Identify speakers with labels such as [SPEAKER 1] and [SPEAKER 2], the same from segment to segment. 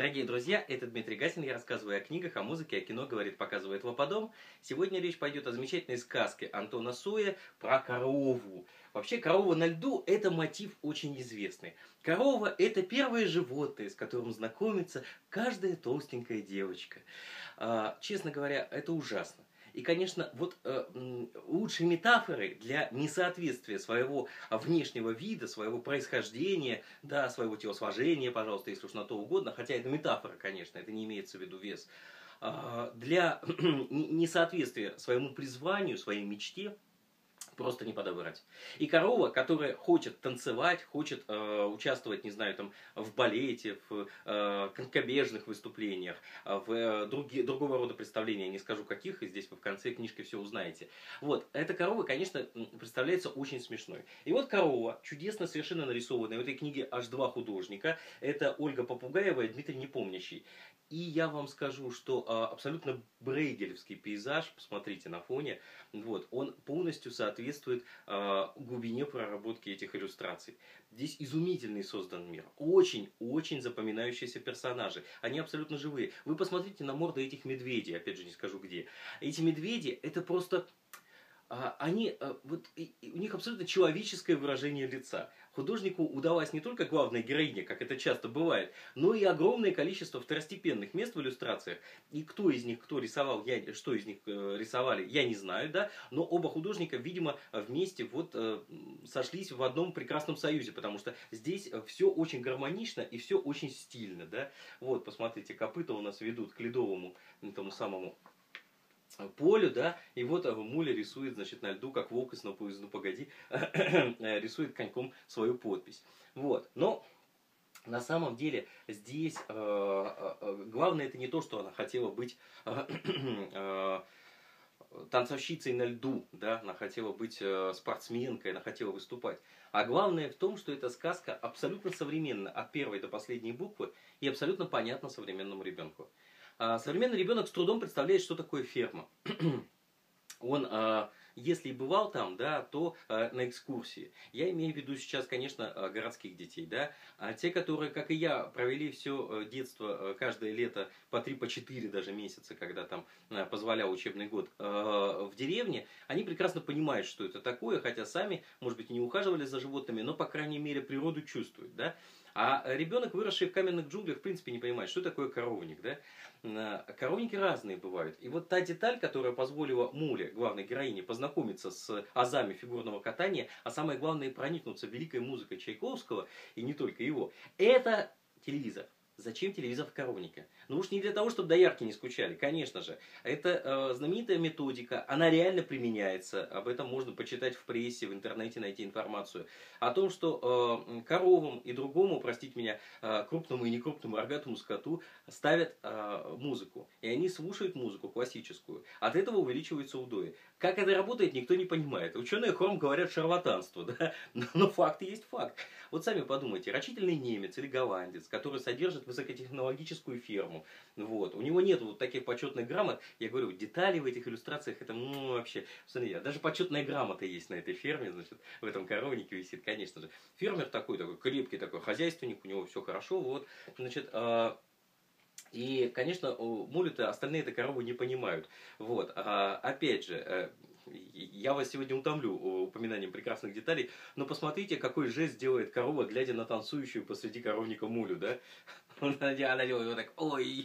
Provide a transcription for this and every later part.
[SPEAKER 1] Дорогие друзья, это Дмитрий Гасин, я рассказываю о книгах, о музыке, о кино, говорит, показывает Ваподом. Сегодня речь пойдет о замечательной сказке Антона Соя про корову. Вообще, корова на льду – это мотив очень известный. Корова – это первое животное, с которым знакомится каждая толстенькая девочка. Честно говоря, это ужасно. И, конечно, вот лучшие метафоры для несоответствия своего внешнего вида, своего происхождения, да, своего телосложения, пожалуйста, если уж на то угодно, хотя это метафора, конечно, это не имеется в виду вес, для несоответствия своему призванию, своей мечте, просто не подобрать. И корова, которая хочет танцевать, хочет участвовать, не знаю, там, в балете, в конькобежных выступлениях, в другого рода представления, не скажу каких, и здесь вы в конце книжки все узнаете. Вот, эта корова, конечно, представляется очень смешной. И вот корова, чудесно совершенно нарисованная, в этой книге аж два художника, это Ольга Попугаева и Дмитрий Непомнящий. И я вам скажу, что абсолютно брейгелевский пейзаж, посмотрите на фоне, вот, он полностью соответствует глубине проработки этих иллюстраций. Здесь изумительный создан мир, очень-очень запоминающиеся персонажи, они абсолютно живые. Вы посмотрите на морды этих медведей, опять же не скажу где. Эти медведи, это просто... у них абсолютно человеческое выражение лица. Художнику удалась не только главная героиня, как это часто бывает, но и огромное количество второстепенных мест в иллюстрациях. И кто из них кто рисовал, что из них рисовали, я не знаю, да, но оба художника, видимо, вместе вот сошлись в одном прекрасном союзе, потому что здесь все очень гармонично и все очень стильно, да. Вот, посмотрите, копыта у нас ведут к ледовому, тому самому полю, да, и вот Муля рисует, значит, на льду, как волк из «Ну погоди», рисует коньком свою подпись. Вот, но на самом деле здесь главное это не то, что она хотела быть танцовщицей на льду, да, она хотела быть спортсменкой, она хотела выступать. А главное в том, что эта сказка абсолютно современна от первой до последней буквы и абсолютно понятна современному ребенку. Современный ребенок с трудом представляет, что такое ферма. Он, если и бывал там, да, то на экскурсии. Я имею в виду сейчас, конечно, городских детей, да. А те, которые, как и я, провели все детство, каждое лето по 3, по 4 даже месяца, когда там позволял учебный год, в деревне, они прекрасно понимают, что это такое, хотя сами, может быть, и не ухаживали за животными, но, по крайней мере, природу чувствуют, да. А ребенок, выросший в каменных джунглях, в принципе, не понимает, что такое коровник, да. Коровники разные бывают. И вот та деталь, которая позволила Муле, главной героине, познакомиться с азами фигурного катания, а самое главное, проникнуться великой музыкой Чайковского, и не только его, это телевизор. Зачем телевизор в коровнике? Ну уж не для того, чтобы доярки не скучали, конечно же. Это знаменитая методика, она реально применяется. Об этом можно почитать в прессе, в интернете найти информацию. О том, что коровам и другому, простите меня, крупному и некрупному рогатому скоту ставят музыку. И они слушают музыку классическую. От этого увеличиваются удои. Как это работает, никто не понимает. Ученые хором говорят шарлатанство, да? Но факт есть факт. Вот сами подумайте, рачительный немец или голландец, который содержит высокотехнологическую ферму, вот, у него нет вот таких почетных грамот, я говорю, детали в этих иллюстрациях, это вообще, смотрите, даже почетная грамота есть на этой ферме, значит, в этом коровнике висит, конечно же. Фермер такой крепкий такой хозяйственник, у него все хорошо, вот, значит, и, конечно, мули-то остальные это коровы не понимают. Вот. Опять же, я вас сегодня утомлю упоминанием прекрасных деталей, но посмотрите, какой жест делает корова, глядя на танцующую посреди коровника мулю, да? Она делает вот так, ой,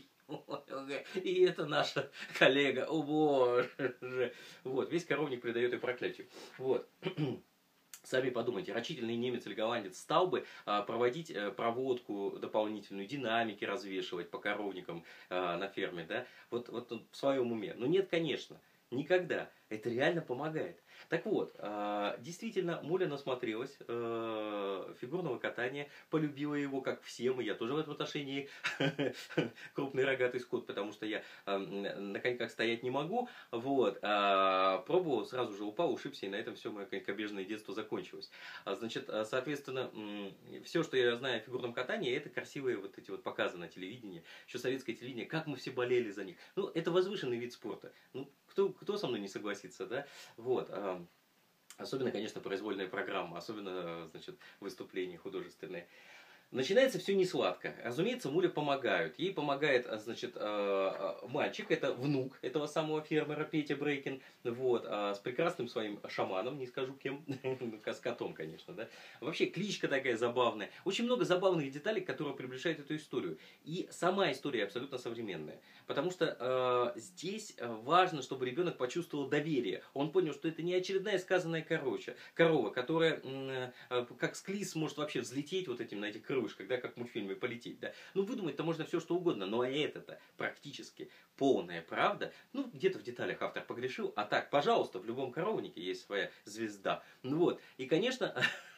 [SPEAKER 1] и это наша коллега, о боже. Вот, весь коровник придает ей проклятию. Вот. Сами подумайте, рачительный немец или голландец стал бы проводить проводку дополнительную, динамики развешивать по коровникам на ферме, да? Вот в своем уме. Но нет, конечно, никогда. Это реально помогает. Так вот, действительно, Муля насмотрелась фигурного катания, полюбила его, как все мы, я тоже в этом отношении крупный рогатый скот, потому что я на коньках стоять не могу, вот, пробовал, сразу же упал, ушибся, и на этом все мое конькобежное детство закончилось. Значит, соответственно, все, что я знаю о фигурном катании, это красивые вот эти вот показы на телевидении, еще советское телевидение, как мы все болели за них. Ну, это возвышенный вид спорта. Ну, кто со мной не согласится, да? Вот. Особенно, конечно, произвольная программа, особенно, значит, выступления художественные. Начинается все не сладко. Разумеется, Муле помогают. Ей помогает, значит, мальчик, это внук этого самого фермера Петя Брейкин, вот, с прекрасным своим шаманом, не скажу кем, с котом, конечно, да. Вообще, кличка такая забавная. Очень много забавных деталей, которые приближают эту историю. И сама история абсолютно современная. Потому что здесь важно, чтобы ребенок почувствовал доверие. Он понял, что это не очередная сказанная корова, которая как склиз может вообще взлететь вот этим на этих крылышках, да, как в мультфильме полететь. Да. Ну, выдумать-то можно все, что угодно, но это-то практически полная правда. Ну, где-то в деталях автор погрешил, а так, пожалуйста, в любом коровнике есть своя звезда. Ну вот, и, конечно,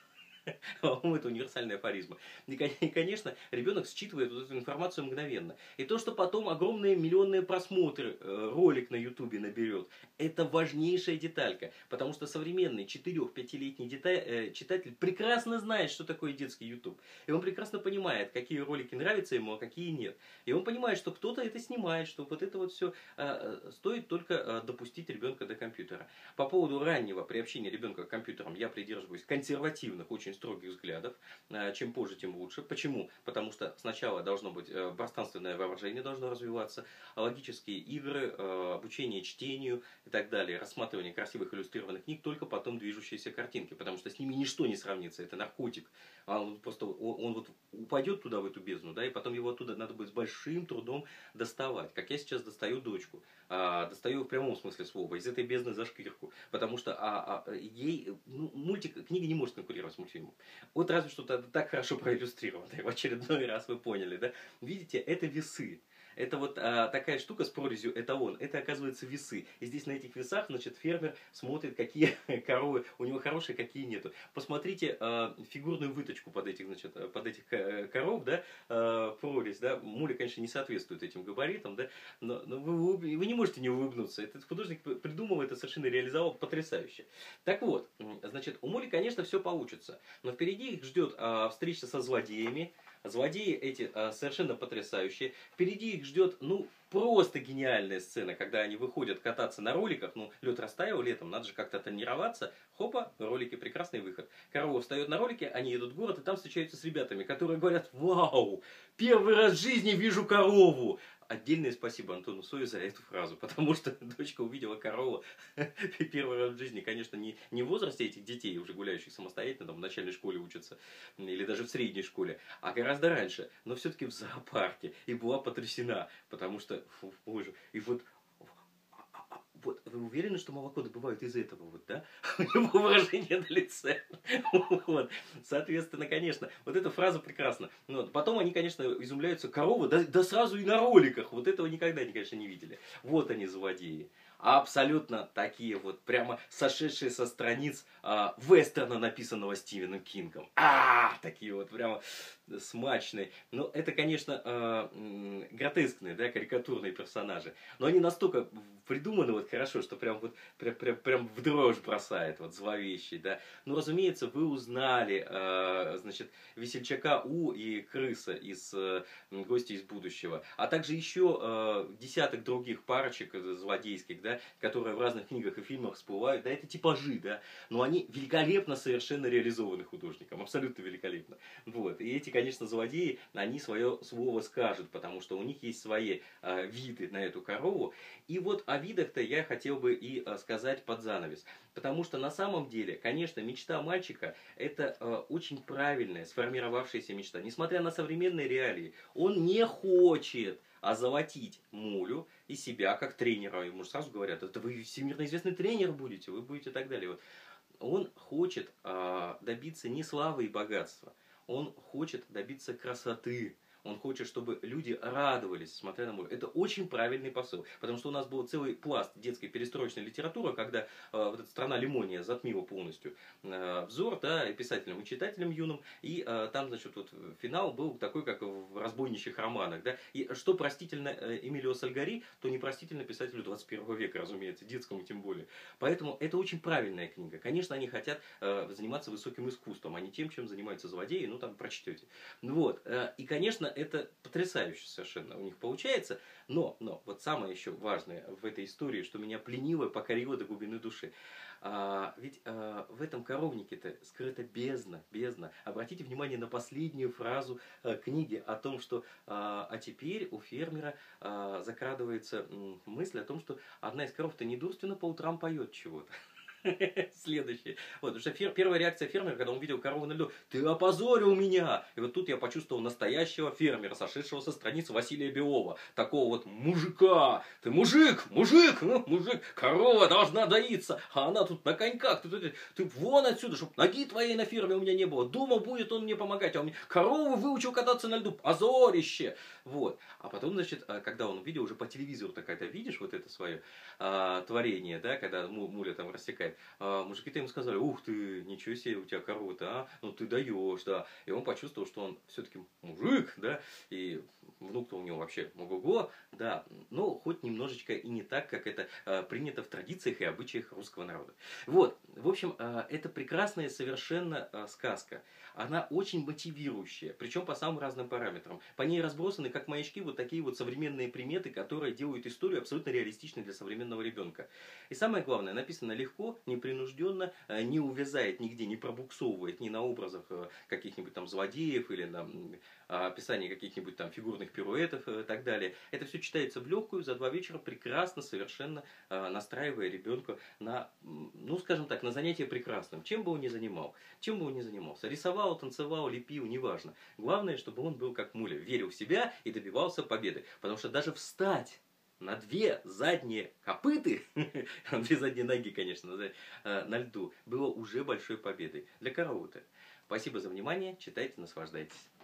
[SPEAKER 1] это универсальная афоризма. И, конечно, ребенок считывает вот эту информацию мгновенно. И то, что потом огромные миллионные просмотры ролик на ютубе наберет, это важнейшая деталька. Потому что современный 4-5-летний читатель прекрасно знает, что такое детский ютуб. И он прекрасно понимает, какие ролики нравятся ему, а какие нет. И он понимает, что кто-то это снимает, что вот это вот все стоит только допустить ребенка до компьютера. По поводу раннего приобщения ребенка к компьютерам я придерживаюсь консервативных, очень строгих взглядов. Чем позже, тем лучше. Почему? Потому что сначала должно быть пространственное воображение должно развиваться, логические игры, обучение чтению и так далее, рассматривание красивых иллюстрированных книг, только потом движущиеся картинки, потому что с ними ничто не сравнится, это наркотик. Он просто он вот упадет туда, в эту бездну, да, и потом его оттуда надо будет с большим трудом доставать. Как я сейчас достаю дочку. Достаю в прямом смысле слова, из этой бездны за шкирку. Потому что ей книга не может конкурировать с мультфильмом. Вот разве что так хорошо проиллюстрировано. И в очередной раз вы поняли, да? Видите, это весы. Это вот такая штука с прорезью эталон. Это, оказывается, весы. И здесь на этих весах, значит, фермер смотрит, какие коровы у него хорошие, какие нету. Посмотрите фигурную выточку под этих, значит, под этих коров, да, прорезь, да. Муля, конечно, не соответствует этим габаритам, да, но вы не можете не улыбнуться. Этот художник придумал это, совершенно реализовал потрясающе. Так вот, значит, у Мули, конечно, все получится. Но впереди их ждет встреча со злодеями. Злодеи эти совершенно потрясающие. Впереди их ждет, ну, просто гениальная сцена, когда они выходят кататься на роликах. Ну, лед растаял летом, надо же как-то тренироваться. Хопа, ролики, прекрасный выход. Корова встает на ролике, они едут в город и там встречаются с ребятами, которые говорят: вау, первый раз в жизни вижу корову. Отдельное спасибо Антону Сою за эту фразу, потому что дочка увидела корову первый раз в жизни, конечно, не в возрасте этих детей, уже гуляющих самостоятельно, там, в начальной школе учатся, или даже в средней школе, а гораздо раньше, но все-таки в зоопарке, и была потрясена, потому что, боже, и вот вы уверены, что молоко добывают из этого вот, да? У него выражение на лице. Вот. Соответственно, конечно, вот эта фраза прекрасна. Вот. Потом они, конечно, изумляются: корова, да сразу и на роликах. Вот этого никогда, конечно, не видели. Вот они, злодеи. Абсолютно такие вот, прямо сошедшие со страниц вестерна, написанного Стивеном Кингом. Такие вот прямо смачные. Но это, конечно, гротескные, да, карикатурные персонажи. Но они настолько придуманы вот хорошо, что прям вот прям в дрожь бросает, вот зловещий, да. Ну, разумеется, вы узнали, значит, весельчака У и крыса из «Гости из будущего», а также еще десяток других парочек злодейских, да, которые в разных книгах и фильмах всплывают. Да, это типажи, да, но они великолепно совершенно реализованы художником, абсолютно великолепно. Вот. И эти, конечно, злодеи, они свое слово скажут, потому что у них есть свои виды на эту корову. И вот о видах-то я хотел бы и сказать под занавес. Потому что на самом деле, конечно, мечта мальчика — это очень правильная, сформировавшаяся мечта. Несмотря на современные реалии, он не хочет озолотить Мулю и себя как тренера. Ему же сразу говорят: это вы всемирно известный тренер будете, вы будете и так далее. Вот. Он хочет добиться не славы и богатства, он хочет добиться красоты. Он хочет, чтобы люди радовались, смотря на море. Это очень правильный посыл. Потому что у нас был целый пласт детской перестроечной литературы, когда вот эта страна Лимония затмила полностью взор, да, и писателям, и читателям юным. И там, значит, вот финал был такой, как в разбойничьих романах. Да. И что простительно Эмилио Сальгари, то непростительно писателю 21 века, разумеется, детскому тем более. Поэтому это очень правильная книга. Конечно, они хотят заниматься высоким искусством, а не тем, чем занимаются злодеи. Ну, там прочтете. Вот. И, конечно, это потрясающе совершенно у них получается. Но вот самое еще важное в этой истории, что меня пленило, покорило до глубины души. Ведь в этом коровнике-то скрыта бездна, бездна. Обратите внимание на последнюю фразу книги о том, что а теперь у фермера закрадывается мысль о том, что одна из коров-то недурственно по утрам поет чего-то. Следующее. Вот, потому что первая реакция фермера, когда он видел корову на льду: ты опозорил меня! И вот тут я почувствовал настоящего фермера, сошедшего со страниц Василия Белова. Такого вот мужика. Ты мужик, мужик, мужик, корова должна доиться, а она тут на коньках. Ты вон отсюда, чтобы ноги твоей на ферме у меня не было. Думал, будет он мне помогать, а он мне корову выучил кататься на льду. Позорище! Вот. А потом, значит, когда он увидел уже по телевизору, когда видишь вот это свое творение, да, когда муля там рассекает, мужики-то ему сказали: ух ты, ничего себе у тебя корова-то, а? Ну ты даешь, да. И он почувствовал, что он все-таки мужик, да, и внук-то у него вообще ого-го, да, но хоть немножечко и не так, как это принято в традициях и обычаях русского народа. Вот, в общем, это прекрасная совершенно сказка. Она очень мотивирующая, причем по самым разным параметрам. По ней разбросаны, как маячки, вот такие вот современные приметы, которые делают историю абсолютно реалистичной для современного ребенка. И самое главное, написано легко, непринужденно, не увязает нигде, не пробуксовывает ни на образах каких-нибудь там злодеев или на описании каких-нибудь там фигурных пируэтов и так далее. Это все читается в легкую, за 2 вечера, прекрасно, совершенно настраивая ребенка на, ну скажем так, на занятие прекрасным. Чем бы он ни занимался. Рисовал, танцевал, лепил, неважно. Главное, чтобы он был как муля, верил в себя и добивался победы. Потому что даже встать на 2 задние копыты, 2 задние ноги, конечно, на льду, было уже большой победой. Для коровы-то. Спасибо за внимание, читайте, наслаждайтесь.